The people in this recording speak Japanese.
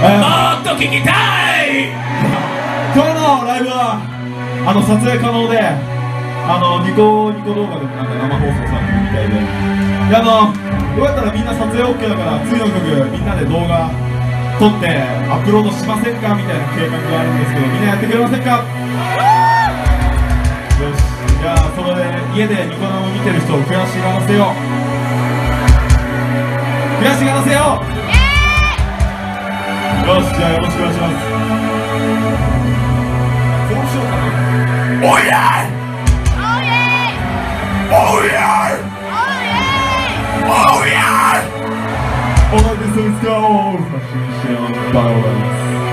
っと聞きたい。 今日のライブは撮影可能で、ニコ動画でもなんか生放送されてるみたいで、よかったらみんな撮影 OK だから次の曲みんなで動画撮ってアップロードしませんかみたいな計画があるんですけど、みんなやってくれませんか？よし、じゃあそれで家でニコ生見てる人を悔しがらせよう。悔しがらせよう。よし、じゃあよろしくお願いします。こうしようかな。おいやいおいやいおいやいAll of this is gold. Fashion show,